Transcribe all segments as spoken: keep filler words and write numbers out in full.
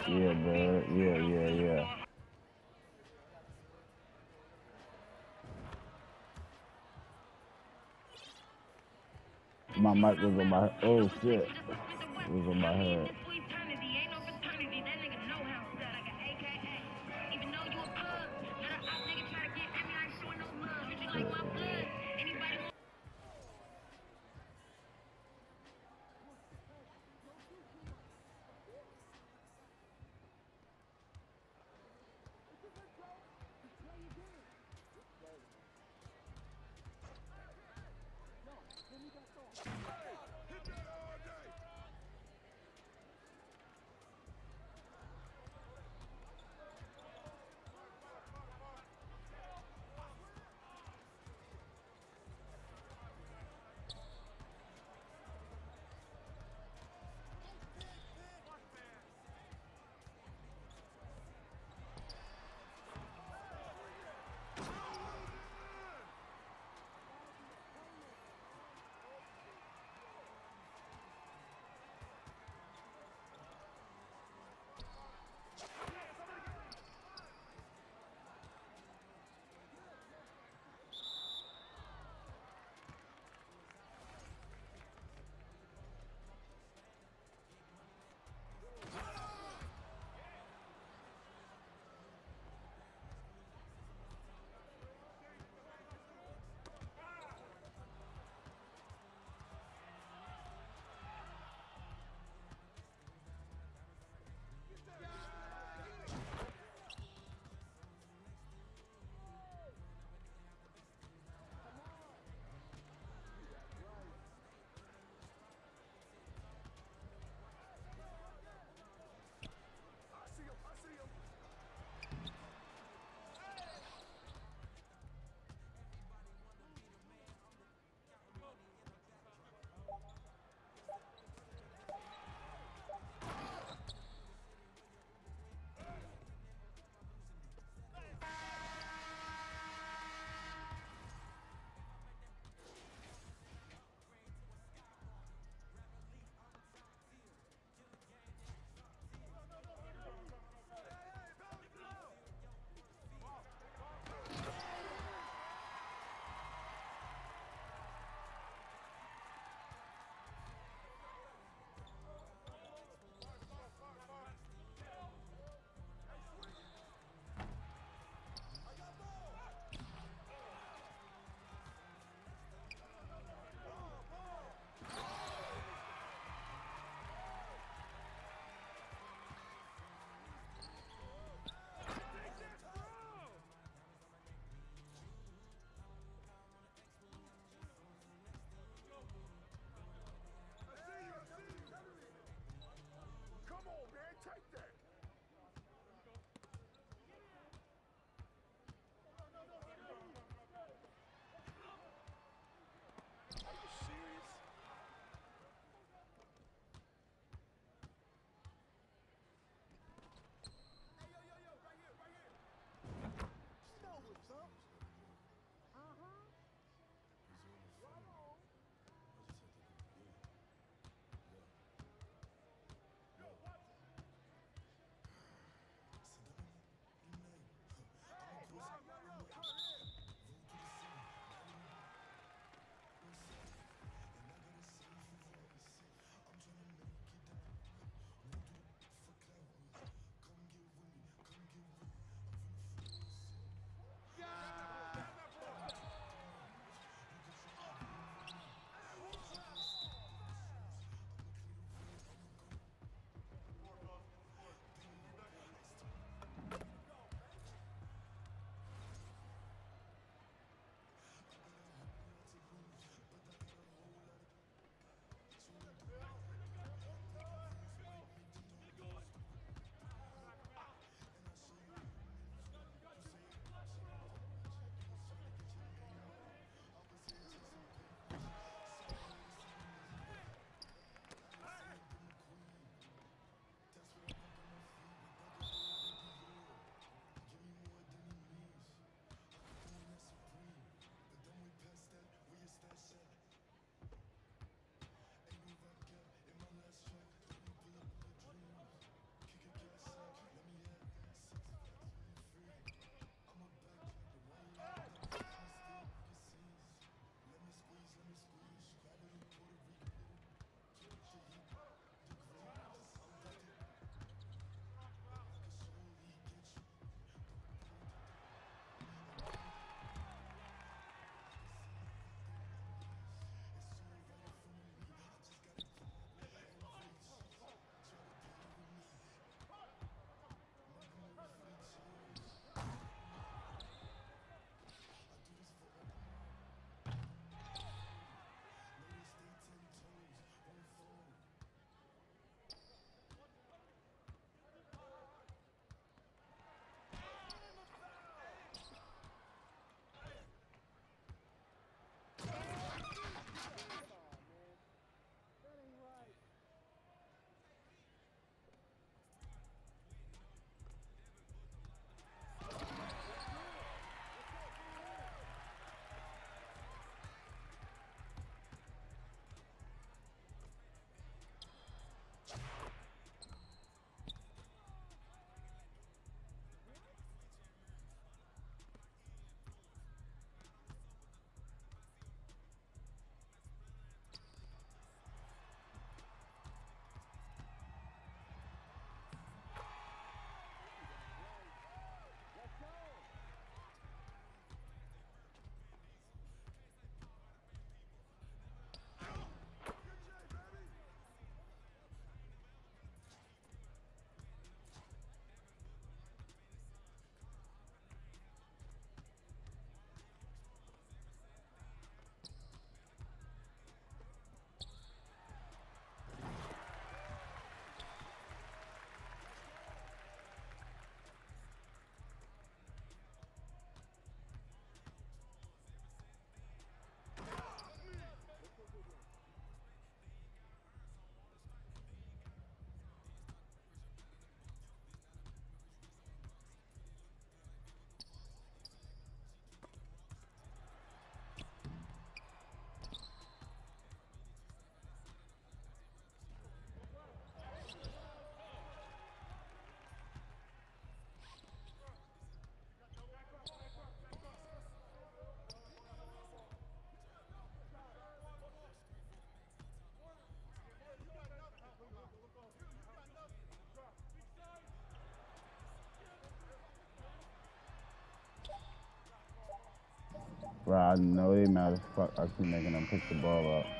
Yeah, bro. Yeah, yeah, yeah. My mic was on my. Oh shit. It was on my head. I know they mad as fuck. I keep making them pick the ball up.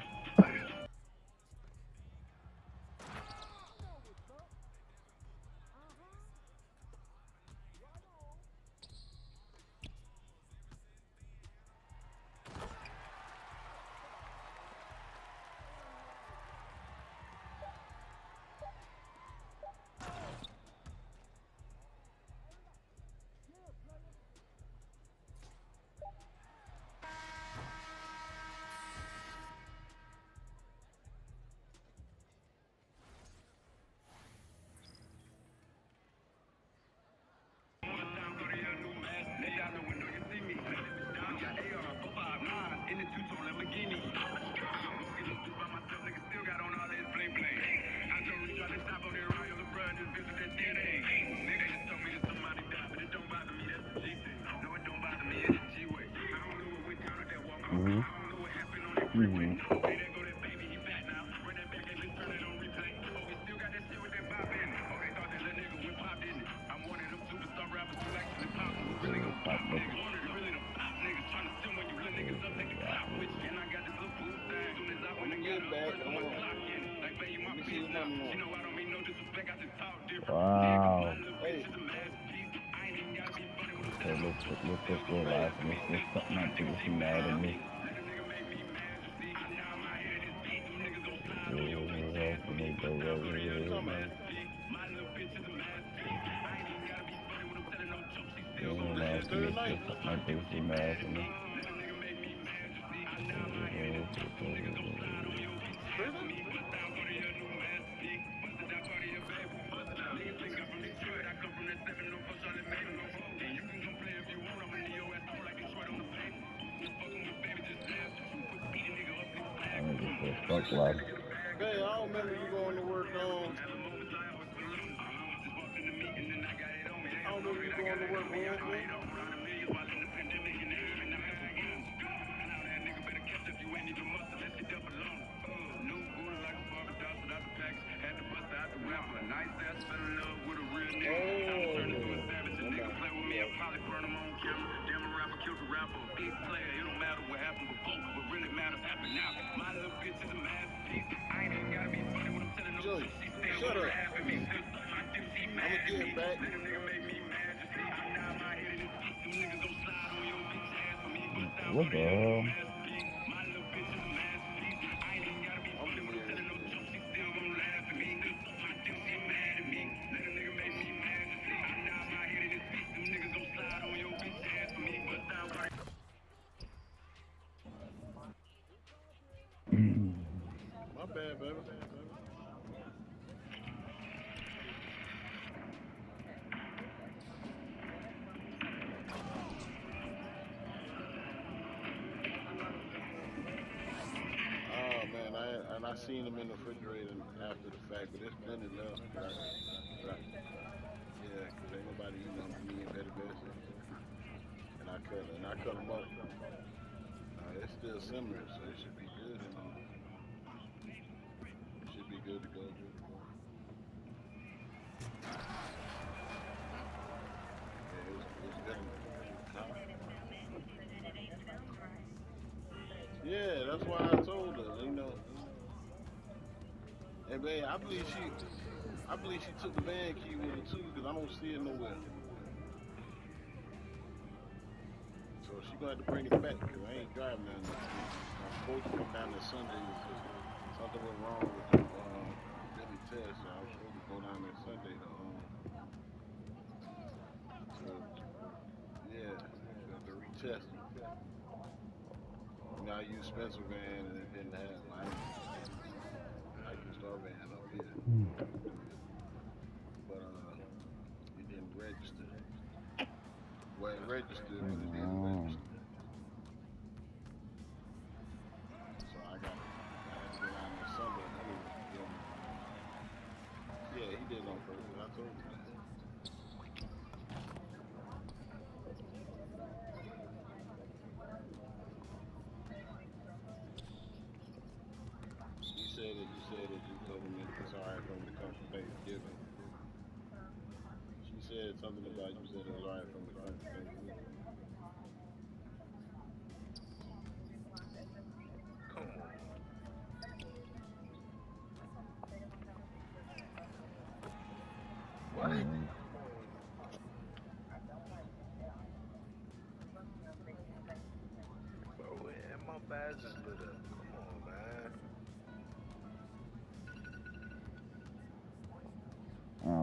Mm-hmm. Mm-hmm. Wow. Okay, let's let's just go live and let's get something up to get you mad at me. Fuck love. Hey, I don't remember you going to work on. I don't remember you going to work Wednesday. Joey, shut up. I'ma get back. What the hell? My bad, baby. Oh man, I and I seen them in the refrigerator after the fact, but it's plenty left. Right, right. Yeah, cause ain't nobody eating them. Me and Betty Bessie. And I cut and I cut them up. Uh, it's still simmering, so it should be good. And um, it should be good to go. Yeah, it was, it was good. Huh? Yeah, that's why I told her, you know. And man, I believe she, I believe she took the van key with her too, because I don't see it nowhere. So she gonna have to bring it back, because I ain't driving down there. I'm supposed to come down there Sunday. Something went wrong with the um, Billy test. So I was supposed to go down there Sunday to um, to, yeah, to, to retest it. You know, I used Spencer van and it didn't have. I, I used our van up here, but uh, it didn't register. Well, it registered, but it didn't register. So I got, I had to go down there Sunday. Anyway, yeah, he did it on purpose. I told him that. You said that you said that you told him it's alright for him to come for Thanksgiving. She said something about you said it was alright for him to come for Thanksgiving.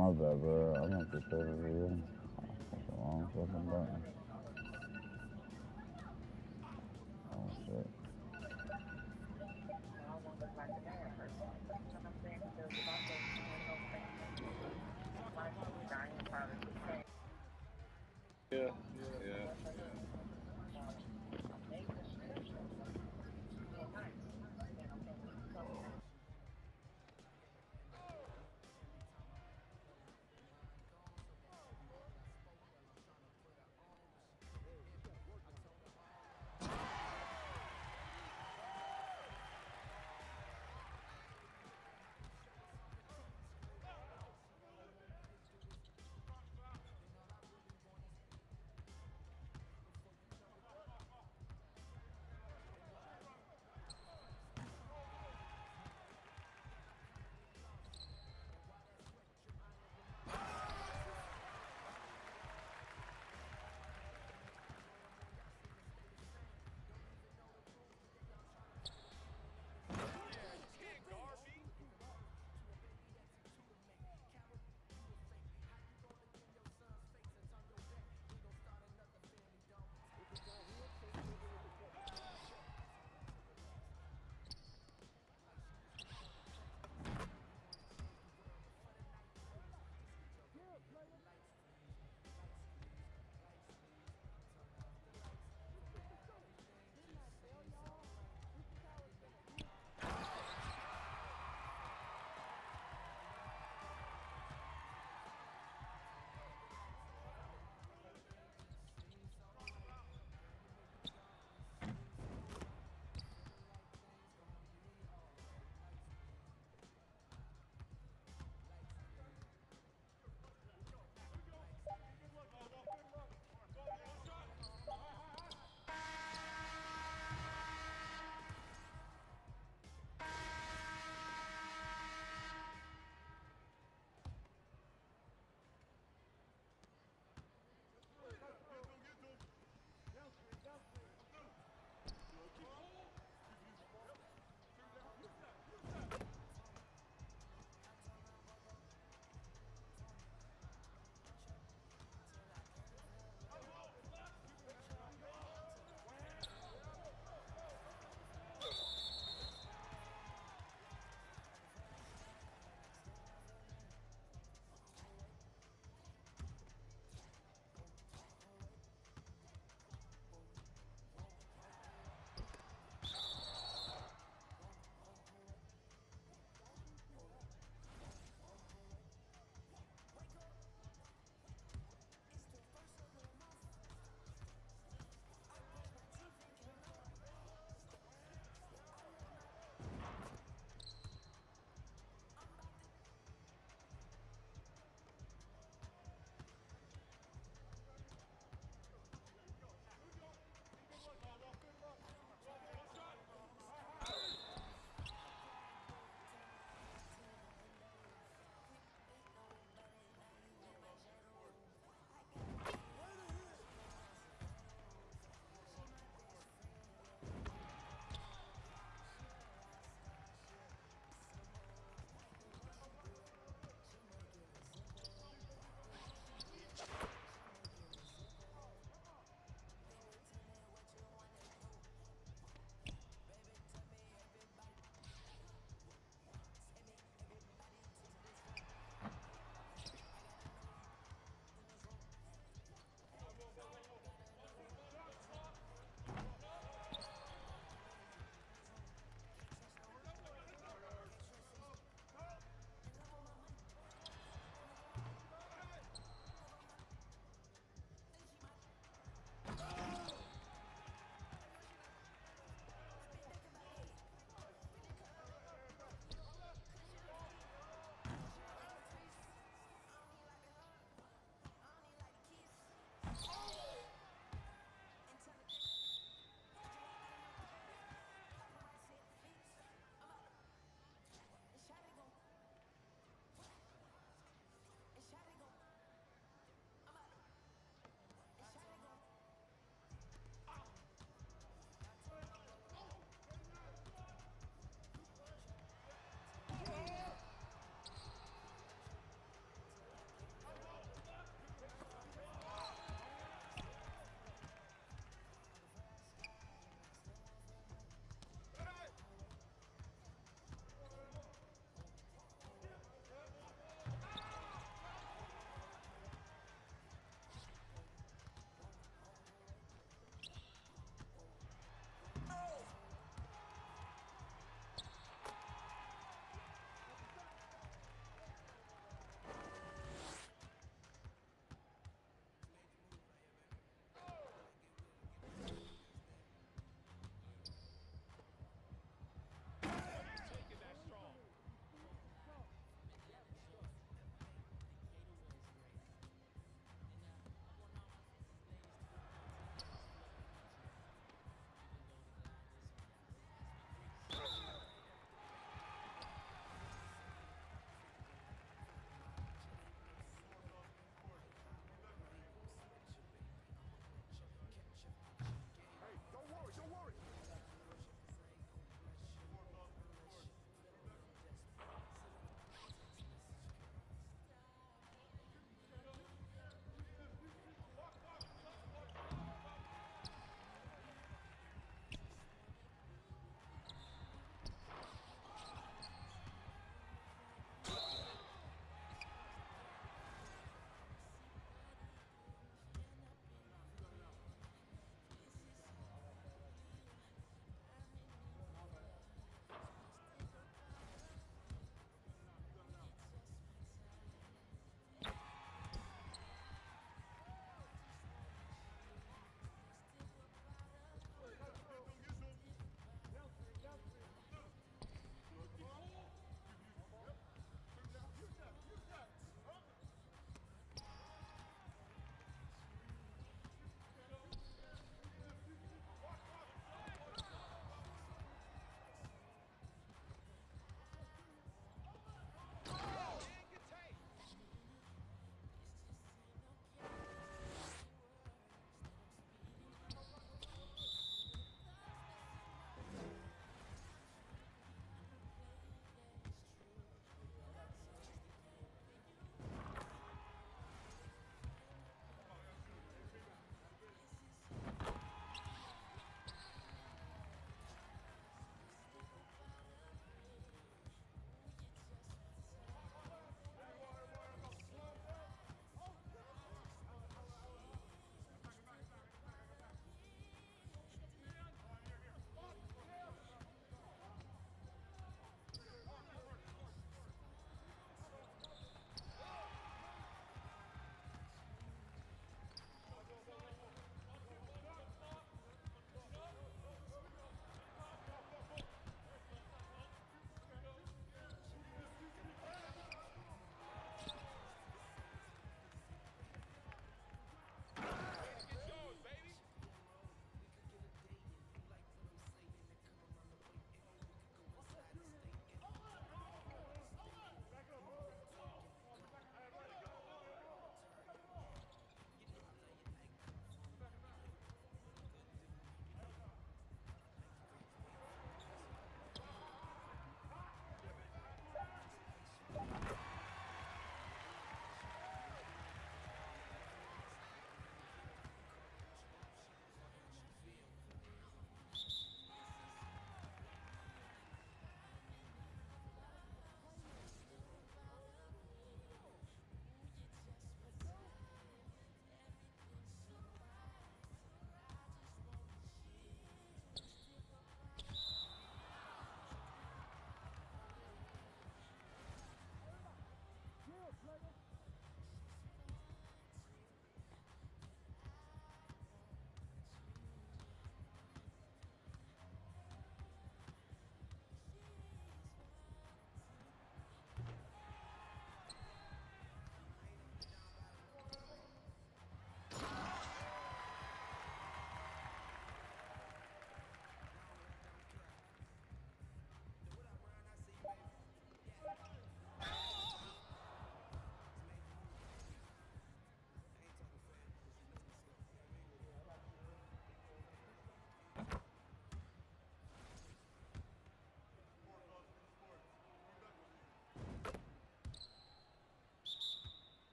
my bad, bro. I meant to say the video. That's the wrong fucking button. Oh, shit. Yeah, yeah, yeah.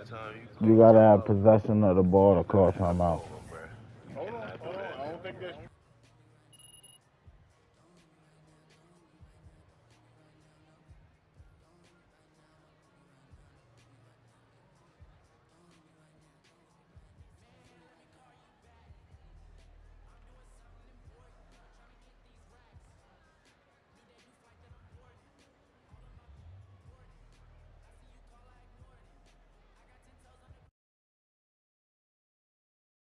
You gotta have possession of the ball to call timeout. Hold on, hold on. I don't think that's